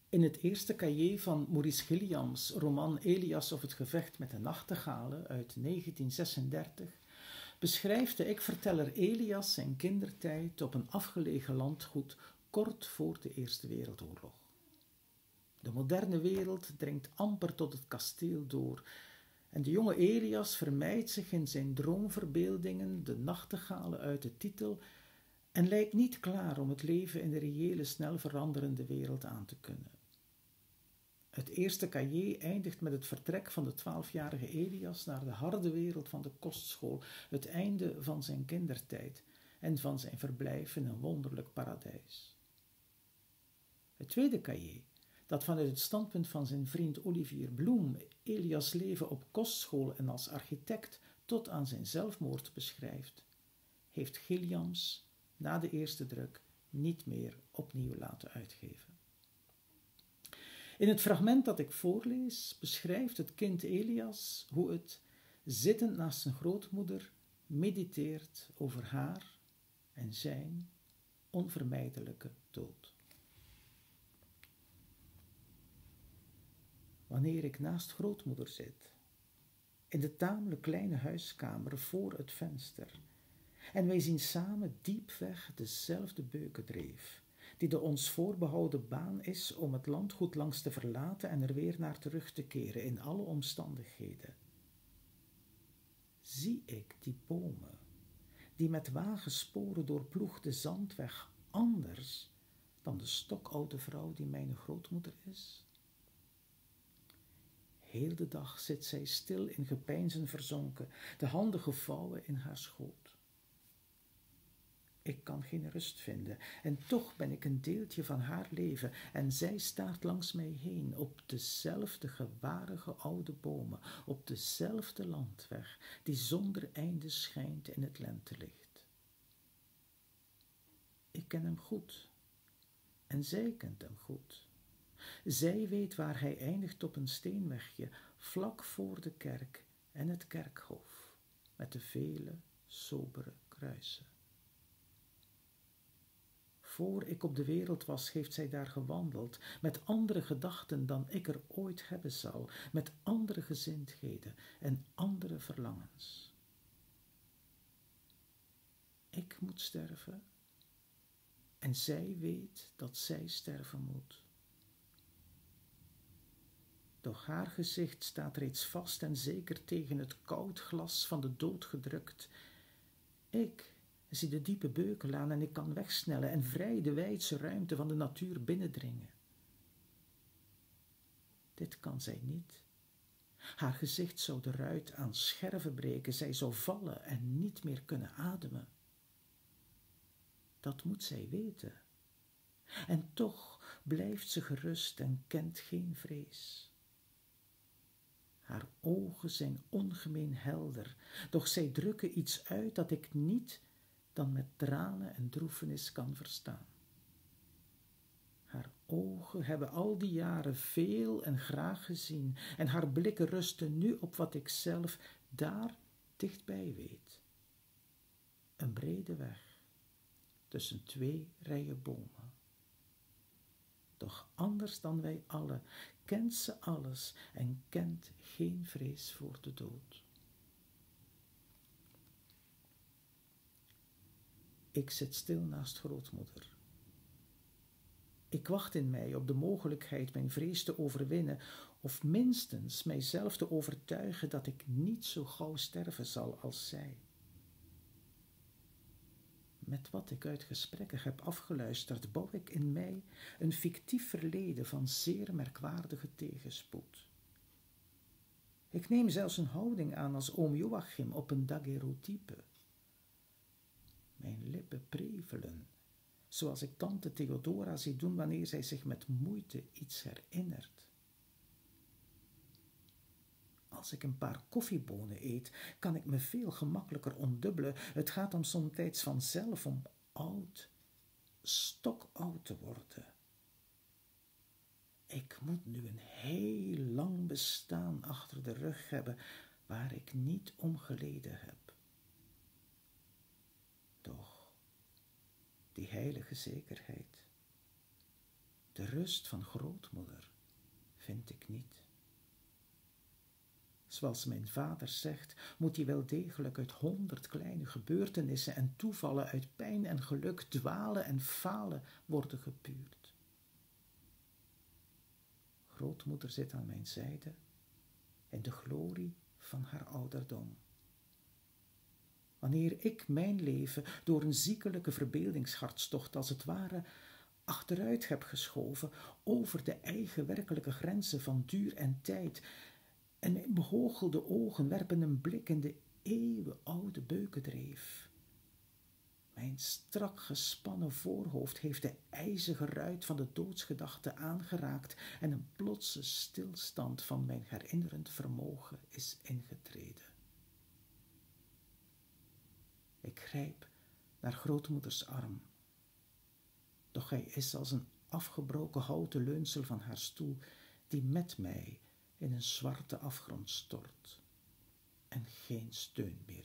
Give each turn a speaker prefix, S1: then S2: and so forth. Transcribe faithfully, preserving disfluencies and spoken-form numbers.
S1: In het eerste cahier van Maurice Gilliams' roman Elias of het gevecht met de nachtegalen uit negentien zesendertig beschrijft de ik-verteller Elias zijn kindertijd op een afgelegen landgoed kort voor de Eerste Wereldoorlog. De moderne wereld dringt amper tot het kasteel door en de jonge Elias vermijdt zich in zijn droomverbeeldingen de nachtegalen uit de titel en lijkt niet klaar om het leven in de reële, snel veranderende wereld aan te kunnen. Het eerste cahier eindigt met het vertrek van de twaalfjarige Elias naar de harde wereld van de kostschool, het einde van zijn kindertijd en van zijn verblijf in een wonderlijk paradijs. Het tweede cahier, dat vanuit het standpunt van zijn vriend Olivier Bloem Elias' leven op kostschool en als architect tot aan zijn zelfmoord beschrijft, heeft Gilliams na de eerste druk niet meer opnieuw laten uitgeven. In het fragment dat ik voorlees beschrijft het kind Elias hoe het, zittend naast zijn grootmoeder, mediteert over haar en zijn onvermijdelijke dood. Wanneer ik naast grootmoeder zit, in de tamelijk kleine huiskamer voor het venster, en wij zien samen diep weg dezelfde beukendreef, die de ons voorbehouden baan is om het landgoed langs te verlaten en er weer naar terug te keren in alle omstandigheden, zie ik die bomen, die met wagensporen doorploegde zandweg anders dan de stokoude vrouw die mijn grootmoeder is. Heel de dag zit zij stil in gepeinzen verzonken, de handen gevouwen in haar schoot. Ik kan geen rust vinden en toch ben ik een deeltje van haar leven en zij staart langs mij heen op dezelfde gewarige oude bomen, op dezelfde landweg die zonder einde schijnt in het lentelicht. Ik ken hem goed en zij kent hem goed. Zij weet waar hij eindigt op een steenwegje vlak voor de kerk en het kerkhof met de vele sobere kruisen. Voor ik op de wereld was, heeft zij daar gewandeld, met andere gedachten dan ik er ooit hebben zal, met andere gezindheden en andere verlangens. Ik moet sterven en zij weet dat zij sterven moet. Doch haar gezicht staat reeds vast en zeker tegen het koud glas van de dood gedrukt. Ik zie de diepe beukenlaan en ik kan wegsnellen en vrij de wijdse ruimte van de natuur binnendringen. Dit kan zij niet. Haar gezicht zou de ruit aan scherven breken, zij zou vallen en niet meer kunnen ademen. Dat moet zij weten. En toch blijft ze gerust en kent geen vrees. Haar ogen zijn ongemeen helder, doch zij drukken iets uit dat ik niet dan met tranen en droefenis kan verstaan. Haar ogen hebben al die jaren veel en graag gezien en haar blikken rusten nu op wat ik zelf daar dichtbij weet. Een brede weg tussen twee rijen bomen. Doch anders dan wij allen kent ze alles en kent geen vrees voor de dood. Ik zit stil naast grootmoeder. Ik wacht in mij op de mogelijkheid mijn vrees te overwinnen, of minstens mijzelf te overtuigen dat ik niet zo gauw sterven zal als zij. Met wat ik uit gesprekken heb afgeluisterd, bouw ik in mij een fictief verleden van zeer merkwaardige tegenspoed. Ik neem zelfs een houding aan als oom Joachim op een daguerreotype. Mijn lippen prevelen, zoals ik tante Theodora zie doen wanneer zij zich met moeite iets herinnert. Als ik een paar koffiebonen eet, kan ik me veel gemakkelijker ontdubbelen. Het gaat dan somtijds vanzelf om oud, stokoud te worden. Ik moet nu een heel lang bestaan achter de rug hebben, waar ik niet om geleden heb. Doch die heilige zekerheid, de rust van grootmoeder vind ik niet. Zoals mijn vader zegt, moet die wel degelijk uit honderd kleine gebeurtenissen en toevallen, uit pijn en geluk, dwalen en falen worden gepuurd. Grootmoeder zit aan mijn zijde in de glorie van haar ouderdom. Wanneer ik mijn leven door een ziekelijke verbeeldingshartstocht als het ware achteruit heb geschoven over de eigen werkelijke grenzen van duur en tijd, en mijn behoogelde ogen werpen een blik in de eeuwenoude beukendreef. Mijn strak gespannen voorhoofd heeft de ijzige ruit van de doodsgedachte aangeraakt en een plotse stilstand van mijn herinnerend vermogen is ingetreden. Ik grijp naar grootmoeders arm, doch hij is als een afgebroken houten leunsel van haar stoel, die met mij in een zwarte afgrond stort en geen steun meer